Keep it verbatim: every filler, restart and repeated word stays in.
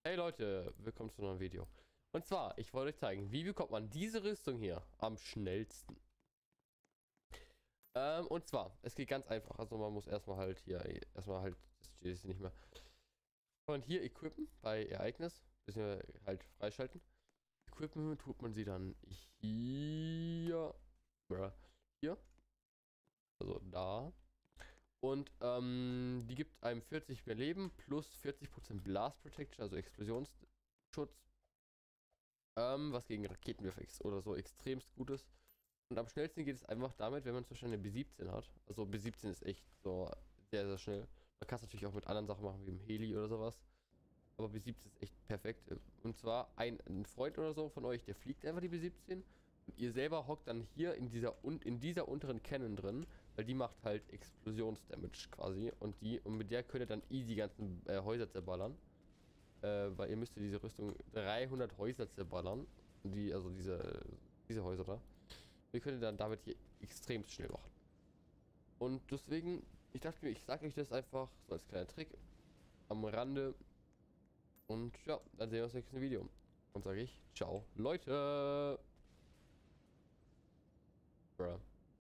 Hey Leute, willkommen zu einem neuen Video. Und zwar, ich wollte euch zeigen, wie bekommt man diese Rüstung hier am schnellsten. Ähm, und zwar, es geht ganz einfach. Also man muss erstmal halt hier, erstmal halt, das steht jetzt nicht mehr. Und hier equippen bei Ereignis, bisschen halt freischalten. Equippen tut man sie dann hier, hier, also da. Und ähm, die gibt einem vierzig mehr Leben plus vierzig Prozent Blast Protection, also Explosionsschutz. Ähm, was gegen Raketenwerfer oder so extremst gut ist. Und am schnellsten geht es einfach damit, wenn man zum Beispiel eine B siebzehn hat. Also B siebzehn ist echt so sehr, sehr schnell. Man kann es natürlich auch mit anderen Sachen machen, wie im Heli oder sowas. Aber B siebzehn ist echt perfekt. Und zwar ein, ein Freund oder so von euch, der fliegt einfach die B siebzehn. Und ihr selber hockt dann hier in dieser, un, in dieser unteren Cannon drin, weil die macht halt Explosionsdamage quasi. Und die und mit der könnt ihr dann easy ganzen äh, Häuser zerballern. Äh, weil ihr müsst diese Rüstung dreihundert Häuser zerballern. Die, also diese, diese Häuser da. Wir können dann damit hier extrem schnell machen. Und deswegen, ich dachte mir, ich sage euch das einfach so als kleiner Trick am Rande. Und ja, dann sehen wir uns im nächsten Video. Und sage ich, ciao, Leute. Bruh.